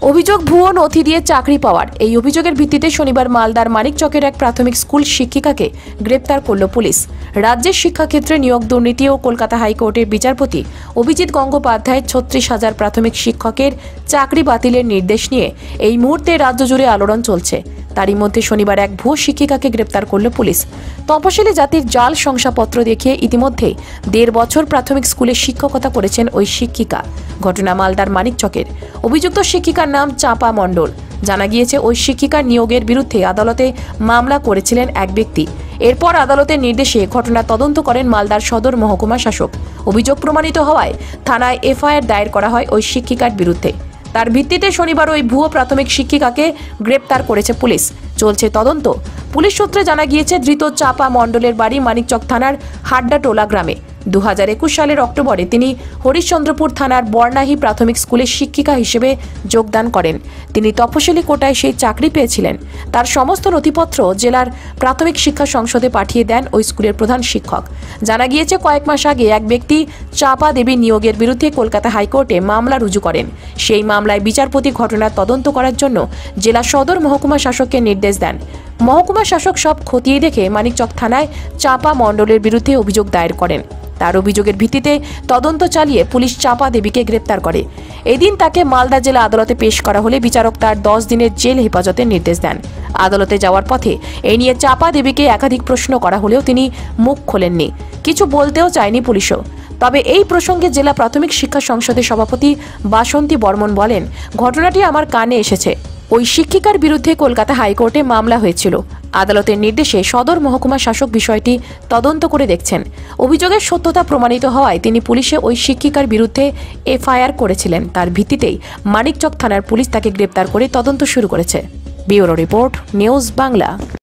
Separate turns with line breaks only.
অভিযোগ ভুয়ো নথি দিয়ে চাকরি পাওয়ার। এই অভিযোগের ভিত্তিতে শনিবার মালদার মানিকচকের এক প্রাথমিক স্কুল শিক্ষিকাকে গ্রেপ্তার করল পুলিশ। রাজ্যের শিক্ষাক্ষেত্রে নিয়োগ দুর্নীতি ও কলকাতা হাইকোর্টের বিচারপতি অভিজিৎ গঙ্গোপাধ্যায়ের 36,000 প্রাথমিক শিক্ষকের চাকরি বাতিলের নির্দেশ নিয়ে এই মুহূর্তে রাজ্য জুড়ে আলোড়ন চলছে। তারই মধ্যে শনিবার এক ভুয়ো শিক্ষিকাকে গ্রেপ্তার করল পুলিশ। তপশিলি জাতির জাল শংসাপত্র দেখিয়ে ইতিমধ্যে 1.5 বছর প্রাথমিক স্কুলে শিক্ষকতা করেছেন ওই শিক্ষিকা। ঘটনা মালদার মানিকচকের। অভিযুক্ত শিক্ষিকার নাম চাপা মণ্ডল। জানা গিয়েছে ওই শিক্ষিকার নিয়োগের বিরুদ্ধে আদালতে মামলা করেছিলেন এক ব্যক্তি। এরপর আদালতের নির্দেশে ঘটনা তদন্ত করেন মালদার সদর মহকুমা শাসক। অভিযোগ প্রমাণিত হওয়ায় থানায় এফআইআর দায়ের করা হয় ওই শিক্ষিকার বিরুদ্ধে। তার ভিত্তিতে শনিবার ওই ভুয়ো প্রাথমিক শিক্ষিকাকে গ্রেপ্তার করেছে পুলিশ। চলছে তদন্ত। পুলিশ সূত্রে জানা গিয়েছে ধৃত চাপা মণ্ডলের বাড়ি মানিকচক থানার হাড্ডাটোলা গ্রামে। 2021 সালের অক্টোবরে তিনি হরিশ্চন্দ্রপুর থানার বর্ণাহী প্রাথমিক স্কুলের শিক্ষিকা হিসেবে যোগদান করেন। তিনি তপশিলি কোটায় সেই চাকরি পেয়েছিলেন। তার সমস্ত নথিপত্র জেলার প্রাথমিক শিক্ষা সংসদে পাঠিয়ে দেন ওই স্কুলের প্রধান শিক্ষক। জানা গিয়েছে কয়েক মাস আগে এক ব্যক্তি চাপা দেবী নিয়োগের বিরুদ্ধে কলকাতা হাইকোর্টে মামলা রুজু করেন। সেই মামলায় বিচারপতি ঘটনার তদন্ত করার জন্য জেলা সদর মহকুমা শাসককে নির্দেশ দেন। মহকুমা শাসক সব খতিয়ে দেখে মানিকচক থানায় চাপা মণ্ডলের বিরুদ্ধে অভিযোগ দায়ের করেন। তার অভিযোগের ভিত্তিতে তদন্ত চালিয়ে পুলিশ চাপা দেবীকে গ্রেপ্তার করে। এদিন তাকে মালদা জেলা আদালতে পেশ করা হলে বিচারক তার 10 দিনের জেল হেফাজতের নির্দেশ দেন। আদালতে যাওয়ার পথে এই নিয়ে চাপা দেবীকে একাধিক প্রশ্ন করা হলেও তিনি মুখ খোলেননি। কিছু বলতেও চায়নি পুলিশও। তবে এই প্রসঙ্গে জেলা প্রাথমিক শিক্ষা সংসদের সভাপতি বাসন্তী বর্মন বলেন, ঘটনাটি আমার কানে এসেছে। ওই শিক্ষিকার বিরুদ্ধে কলকাতা হাইকোর্টে মামলা হয়েছিল। আদালতের নির্দেশে সদর মহকুমা শাসক বিষয়টি তদন্ত করে দেখছেন। অভিযোগের সত্যতা প্রমাণিত হওয়ায় তিনি পুলিশে ওই শিক্ষিকার বিরুদ্ধে এফআইআর করেছিলেন। তার ভিত্তিতেই মানিকচক থানার পুলিশ তাকে গ্রেপ্তার করে তদন্ত শুরু করেছে। Bureau report, News Bangla.